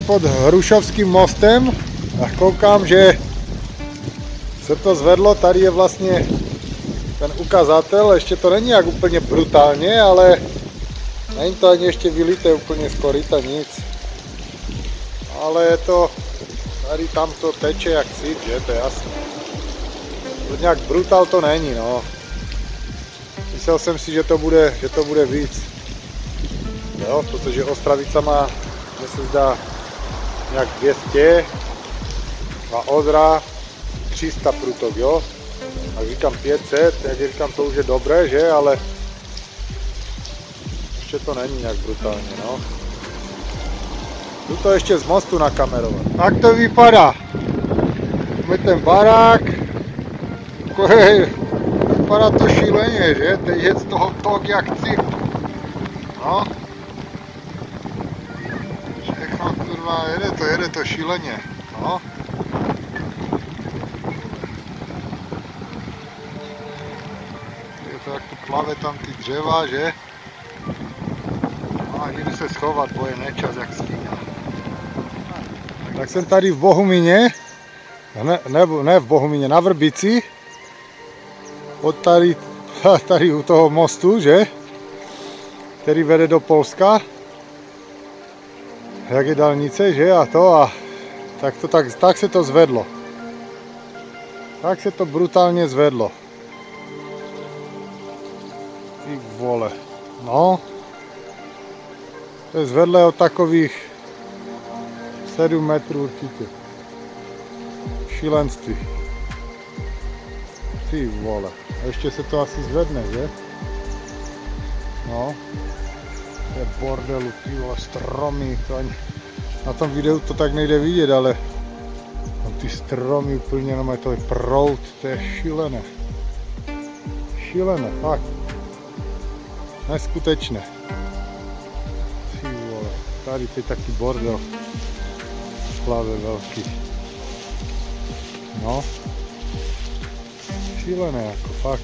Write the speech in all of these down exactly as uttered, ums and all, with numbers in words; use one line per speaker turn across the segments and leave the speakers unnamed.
pod Hrušovským mostem a koukám, že se to zvedlo. Tady je vlastně ten ukazatel, ještě to není jak úplně brutálně, ale není to ani ještě vylité úplně z koryta, nic. Ale je to, tady tam to teče jak cít, že, to je jasné. To nějak brutál to není, no. Myslel jsem si, že to bude, že to bude víc. Jo, protože Ostravica má, že se zdá, nějak dvě stě a Odra tři sta průtok, jo. Tak říkám pět set, jak říkám, to už je dobré, že, ale ještě to není nějak brutálně, no. Jdu to ještě z mostu nakamerovat. Tak to vypadá. Máme ten barák. Vypadá to šíleně, že? Teď je z toho tok jak cip. No. Všechno kurva, jede to, jede to šíleně. No. Je to jak tu plave tam ty dřeva, že? No a jdu se schovat, bo je nečas jak stíňa. Tak jsem tady v Bohumíně, ne, ne, ne v Bohumíně, na Vrbici, od tady, tady u toho mostu, že, který vede do Polska, jak je dálnice, že, a to, a tak, to, tak, tak se to zvedlo, tak se to brutálně zvedlo, ty vole, no, to je zvedlé od takových sedm metrů určitě. Šílenství. Ty vole. A ještě se to asi zvedne, že? No. To je bordelu, ty vole, stromy. To ani... Na tom videu to tak nejde vidět, ale tam ty stromy úplně, no to je proud, to je šílené. Šílené, fakt. Neskutečné. Ty vole. Tady to je taky bordel. Plave velký. No. Šílené jako fakt.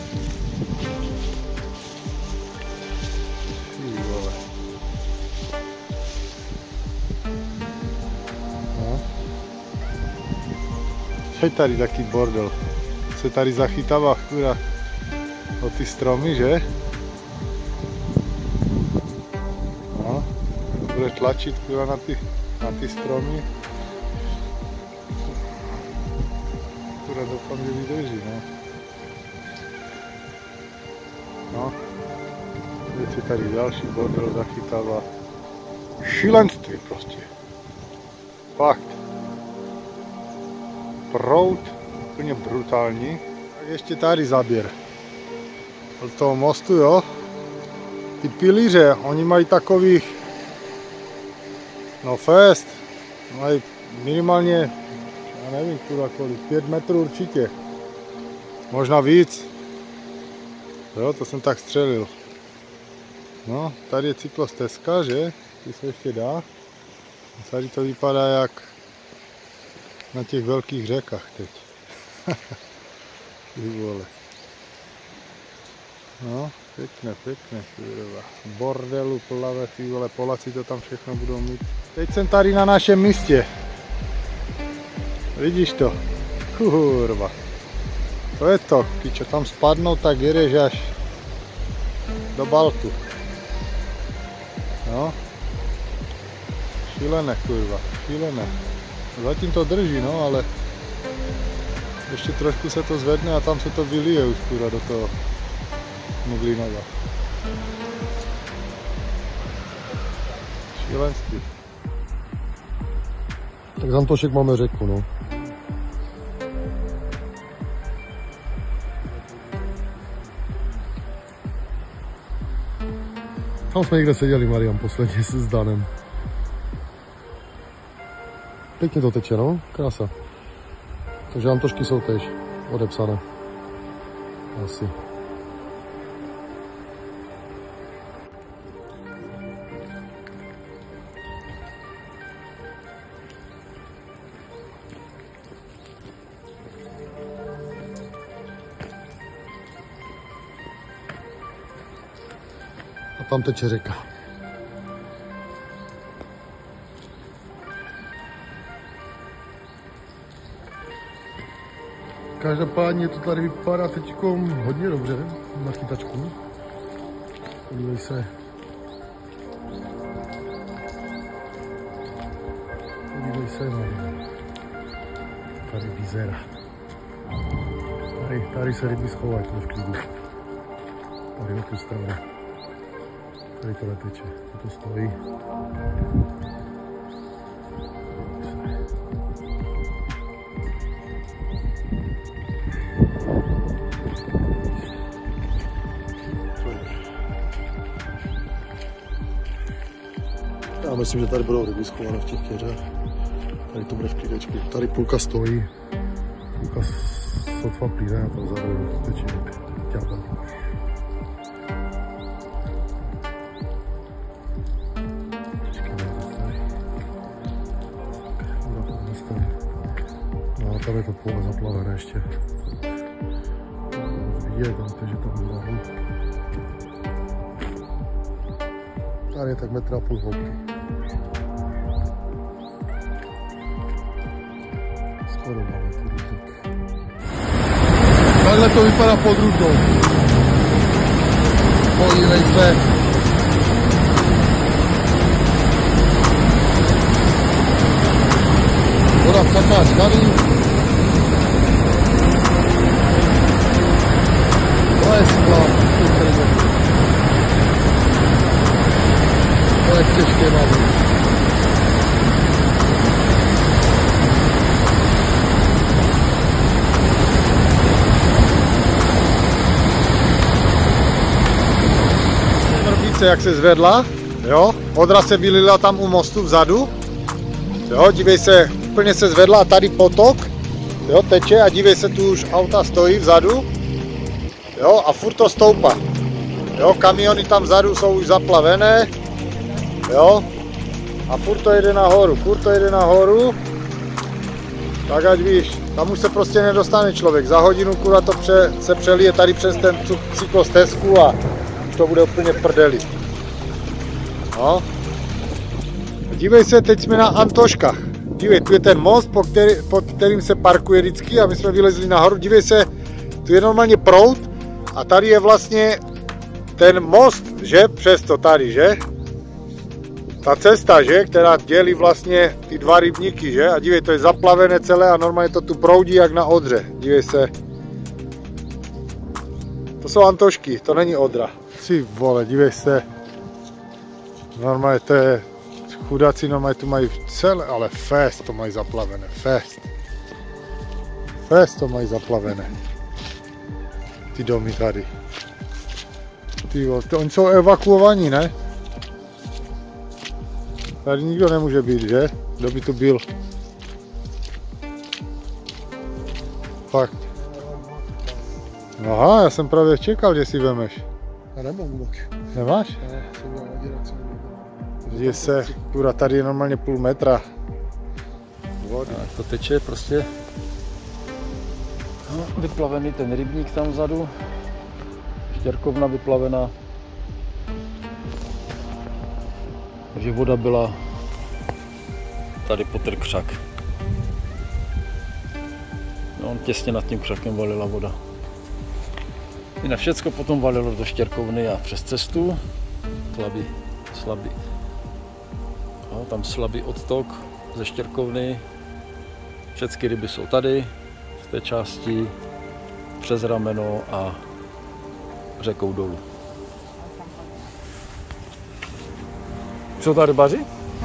Ty vole. No. Je tady taký bordel. Se tady zachytává chůra o ty stromy, že? No. Bude tlačit chůra na ty na ty stromy. Kurva, doufám, že vydrží, no. No. Teď se tady další bordel zachytává. Šílenství prostě. Fakt. Proud, úplně brutální. Tak ještě tady zaběr. Od toho mostu, jo. Ty pilíře, oni mají takových no fest, mají minimálně, já nevím, kurva kolik, pět metrů určitě, možná víc, jo, to jsem tak střelil. No, tady je cyklostezka, že, ty se ještě dá, a tady to vypadá jak na těch velkých řekách teď. Ty vole. No, pěkné, pěkné, kurva. Bordelu, plave, ty vole, Poláci to tam všechno budou mít. Teď jsem tady na našem místě. Vidíš to? Kurva. To je to, když tam spadnou, tak jedeš až do Baltu. No. Šílené, kurva, šílené. Zatím to drží, no, ale ještě trošku se to zvedne a tam se to vylije už, kurva, do toho Muglinova. Šílenství.
Tak za Antošek máme řeku, no. Tam jsme někde seděli, Marian, posledně s Danem. Pěkně to teče, no, krása. Takže Antošky jsou tež odepsané. Asi. A tam teče řeka. Každopádně to tady vypadá teď hodně dobře na chytačku. Podívej se. Podívej se, tady vyzerá. Tady, tady se ryby schovají v klidu. Tady na tu stranu. Tady to neteče, to stojí. Já myslím, že tady budou ryby schované v těch keřech. Tady to bude v klidečku. Tady půlka stojí. Půlka sotva plyne a tam zároveň teče jak ťábel. No a tam je to pole zaplavené ještě. Vidět, že tam je nahu. Tady je tak metr a půl hloubky. Skoro máme tu rybník. Takhle to vypadá pod Rudnou. Podívej se. Voda vtaká z tady. To je sklad. To je těžké máme.
Jak se zvedla, jo, odra se vylila tam u mostu vzadu, jo, dívej se, úplně se zvedla a tady potok, jo, teče a dívej se, tu už auta stojí vzadu, jo, a furt to stoupá, jo, kamiony tam vzadu jsou už zaplavené, jo, a furt to jede nahoru, furt to jede nahoru, tak ať víš, tam už se prostě nedostane člověk, za hodinu kurva to pře, se přelije tady přes ten cyklostezku a to bude úplně prdeli. No. Dívej se, teď jsme na Antoškách. Dívej, tu je ten most, pod, který, pod kterým se parkuje vždycky a my jsme vylezli nahoru. Dívej se, tu je normálně proud a tady je vlastně ten most, že? Přesto tady, že? Ta cesta, že? Která dělí vlastně ty dva rybníky, že? A dívej, to je zaplavené celé a normálně to tu proudí jak na Odře. Dívej se. To jsou Antošky, to není Odra. Ty vole, dívej se. Normálně to je, chudáci normálně tu mají celé, ale fest to mají zaplavené, fest. Fest to mají zaplavené. Ty domy tady. Ty vole, to, oni jsou evakuovaní, ne? Tady nikdo nemůže být, že? Kdo by tu byl? Fakt. Aha, já jsem právě čekal, že si vemeš.
Já nemám vůbec.
Nemáš?
Ne, jsem měl leděraci.
Že se, kura, tady je normálně půl metra vody.
Tak to teče prostě. No, vyplavený ten rybník tam vzadu. Štěrkovna vyplavená. Takže voda byla tady potrl křak. No, těsně nad tím křakem valila voda. I na všecko potom valilo do štěrkovny a přes cestu. Slabý, slabý. No, tam slabý odtok ze štěrkovny. Všechny ryby jsou tady, v té části, přes rameno a řekou dolů. Jsou tady rybaři?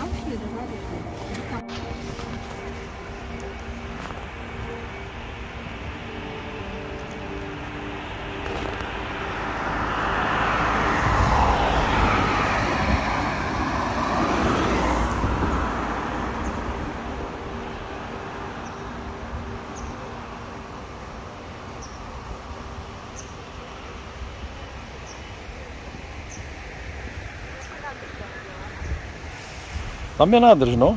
Tam je nádrž, no.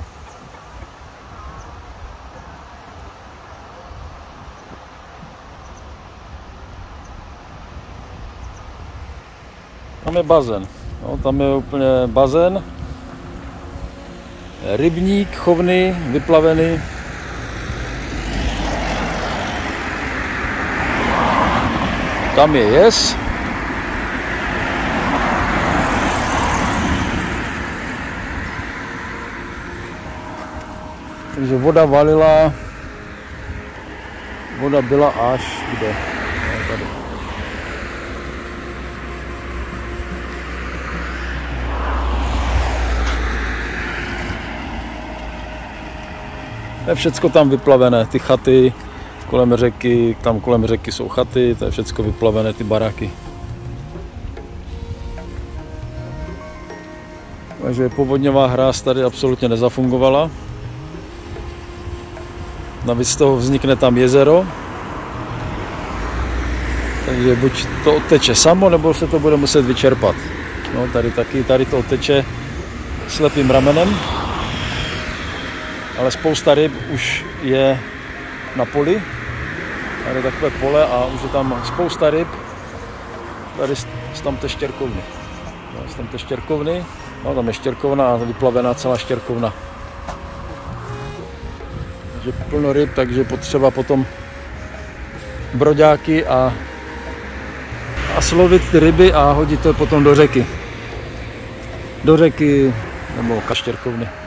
Tam je bazén. No, tam je úplně bazén. Rybník chovný, vyplavený. Tam je jez. Takže voda valila, voda byla až kde? No, tady. To je všecko tam vyplavené, ty chaty kolem řeky, tam kolem řeky jsou chaty, to je všecko vyplavené, ty baráky. Takže povodňová hráz tady absolutně nezafungovala. Navíc z toho vznikne tam jezero. Takže buď to odteče samo, nebo se to bude muset vyčerpat. No, tady taky, tady to odteče slepým ramenem. Ale spousta ryb už je na poli. Tady je takové pole a už je tam spousta ryb. Tady z tam té štěrkovny. Z tam té štěrkovny. No, tam je štěrkovna a vyplavená celá štěrkovna. Takže plno ryb, takže potřeba potom broďáky a, a slovit ty ryby a hodit to potom do řeky. Do řeky nebo kaštěrkovny.